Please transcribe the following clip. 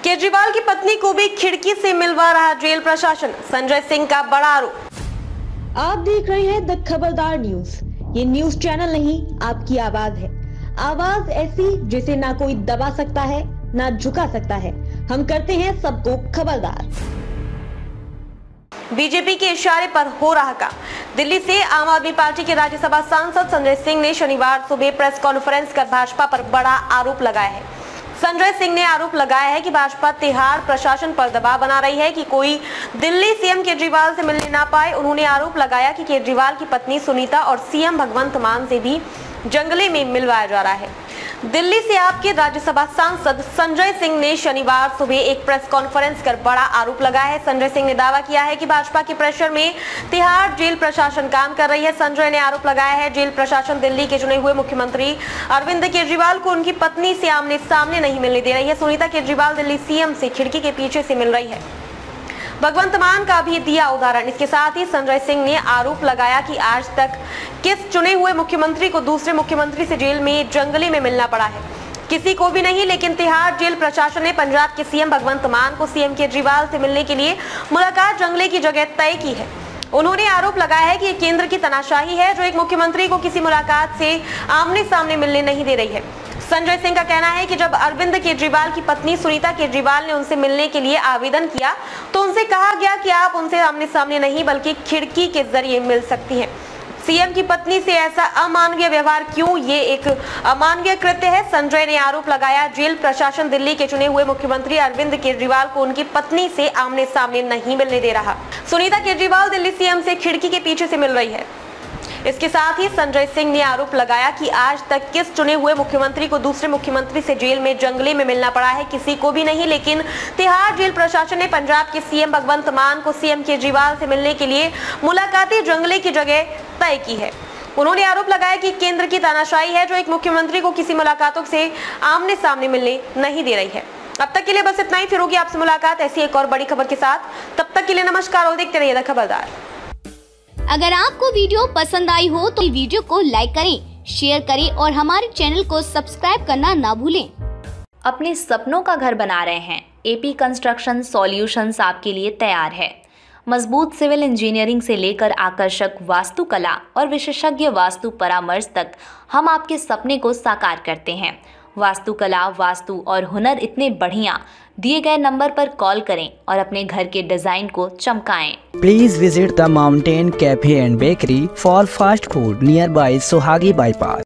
केजरीवाल की पत्नी को भी खिड़की से मिलवा रहा जेल प्रशासन, संजय सिंह का बड़ा आरोप। आप देख रहे हैं द खबरदार न्यूज। ये न्यूज चैनल नहीं, आपकी आवाज है। आवाज ऐसी जिसे ना कोई दबा सकता है ना झुका सकता है। हम करते हैं सबको खबरदार। बीजेपी के इशारे पर हो रहा काम। दिल्ली से आम आदमी पार्टी के राज्यसभा सांसद संजय सिंह ने शनिवार सुबह प्रेस कॉन्फ्रेंस कर भाजपा पर बड़ा आरोप लगाया है। संजय सिंह ने आरोप लगाया है कि भाजपा तिहाड़ प्रशासन पर दबाव बना रही है कि कोई दिल्ली सीएम केजरीवाल से मिलने ना पाए। उन्होंने आरोप लगाया कि केजरीवाल की पत्नी सुनीता और सीएम भगवंत मान से भी जंगले में मिलवाया जा रहा है। दिल्ली से आपके राज्यसभा सांसद संजय सिंह ने शनिवार सुबह एक प्रेस कॉन्फ्रेंस कर बड़ा आरोप लगाया है। संजय सिंह ने दावा किया है कि भाजपा के प्रेशर में तिहाड़ जेल प्रशासन काम कर रही है। संजय ने आरोप लगाया है जेल प्रशासन दिल्ली के चुने हुए मुख्यमंत्री अरविंद केजरीवाल को उनकी पत्नी से आमने सामने नहीं मिलने दे रही है। सुनीता केजरीवाल दिल्ली सीएम से खिड़की के पीछे से मिल रही है। भगवंत मान का भी दिया उदाहरण। इसके साथ ही संजय सिंह ने आरोप लगाया कि आज तक किस चुने हुए मुख्यमंत्री को दूसरे मुख्यमंत्री से जेल में जंगली में मिलना पड़ा है? किसी को भी नहीं, लेकिन तिहाड़ जेल प्रशासन ने पंजाब के सीएम भगवंत मान को सीएम केजरीवाल से मिलने के लिए मुलाकात जंगले की जगह तय की है। उन्होंने आरोप लगाया है कि ये केंद्र की तानाशाही है जो एक मुख्यमंत्री को किसी मुलाकात से आमने सामने मिलने नहीं दे रही है। संजय सिंह का कहना है कि जब अरविंद केजरीवाल की पत्नी सुनीता केजरीवाल ने उनसे मिलने के लिए आवेदन किया तो उनसे कहा गया कि आप उनसे आमने सामने नहीं बल्कि खिड़की के जरिए मिल सकती हैं। सीएम की पत्नी से ऐसा अमानवीय व्यवहार क्यों? ये एक अमानवीय कृत्य है। संजय ने आरोप लगाया जेल प्रशासन दिल्ली के चुने हुए मुख्यमंत्री अरविंद केजरीवाल को उनकी पत्नी से आमने सामने नहीं मिलने दे रहा। सुनीता केजरीवाल दिल्ली सीएम से खिड़की के पीछे से मिल रही है। इसके साथ ही संजय सिंह ने आरोप लगाया कि आज तक किस चुने हुए मुख्यमंत्री को दूसरे मुख्यमंत्री से जेल में जंगले में मिलना पड़ा है? किसी को भी नहीं, लेकिन तिहाड़ जेल प्रशासन ने पंजाब के सीएम भगवंत मान को सीएम केजरीवाल से मिलने के लिए मुलाकाती जंगले की जगह तय की है। उन्होंने आरोप लगाया कि केंद्र की तानाशाही है जो एक मुख्यमंत्री को किसी मुलाकातों से आमने सामने मिलने नहीं दे रही है। अब तक के लिए बस इतना ही। फिर होगी आपसे मुलाकात ऐसी एक और बड़ी खबर के साथ। तब तक के लिए नमस्कार और देखते रहिए द खबरदार। अगर आपको वीडियो पसंद आई हो तो वीडियो को लाइक करें, शेयर करें और हमारे चैनल को सब्सक्राइब करना ना भूलें। अपने सपनों का घर बना रहे हैं? एपी कंस्ट्रक्शन सॉल्यूशंस आपके लिए तैयार है। मजबूत सिविल इंजीनियरिंग से लेकर आकर्षक वास्तुकला और विशेषज्ञ वास्तु परामर्श तक हम आपके सपने को साकार करते हैं। वास्तुकला, वास्तु और हुनर इतने बढ़िया। दिए गए नंबर पर कॉल करें और अपने घर के डिजाइन को चमकाएं। Please visit the Mountain Cafe and Bakery for fast food nearby Sohagi Bypass.